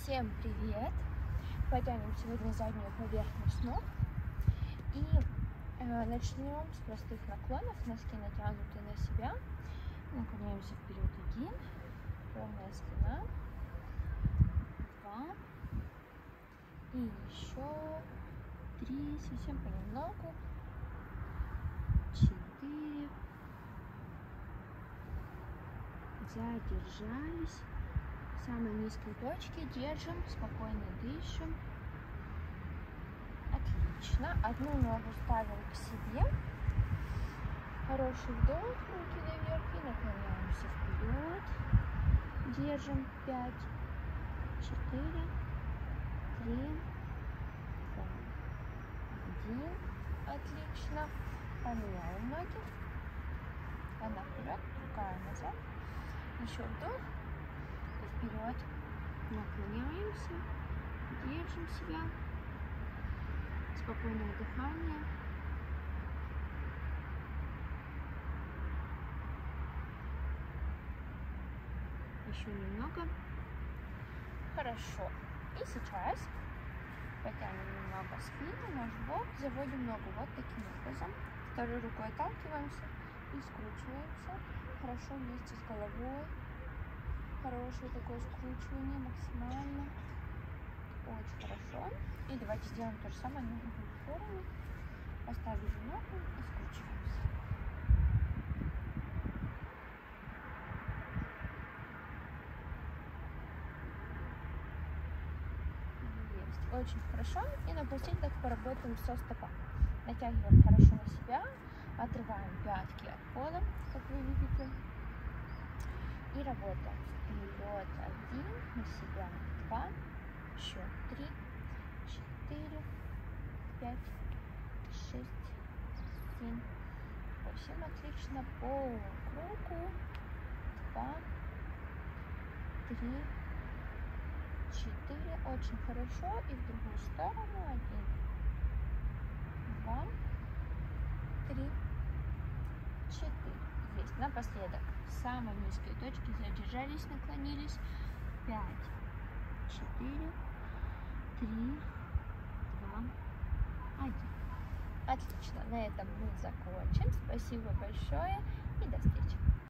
Всем привет! Потянем сегодня заднюю поверхность ног и начнем с простых наклонов. Носки натянуты на себя. Наклоняемся вперед. 1, ровная спина, 2 и еще 3, совсем понемногу, 4, задержались. В самой низкой точке держим, спокойно дышим. Отлично. Одну ногу ставим к себе. Хороший вдох, руки наверх и наклоняемся вперед. Держим 5, 4, 3, 2, 1. Отлично. Поменяем ноги. Одна вперед, другая назад. Еще вдох. Вперед, наклоняемся, держим себя, спокойное дыхание. Еще немного. Хорошо. И сейчас потянем немного спину, наш бок, заводим ногу вот таким образом. Второй рукой отталкиваемся и скручиваемся. Хорошо вместе с головой. Хорошее такое скручивание, максимально. Очень хорошо. И давайте сделаем то же самое на другую сторону. Поставили ногу и скручиваемся. Есть. Очень хорошо. И напоследок поработаем со стопами. Натягиваем хорошо на себя. Отрываем пятки от пола, как вы видите. И работаем. Вперед 1, на себя 2, еще 3, 4, 5, 6, 7, 8. Отлично. По кругу. 2, 3, 4. Очень хорошо. И в другую сторону. 1, 2, 3, 4. Есть. Напоследок. В самой низкой точке задержались, наклонились. 5, 4, 3, 2, 1. Отлично. На этом мы закончим. Спасибо большое и до встречи.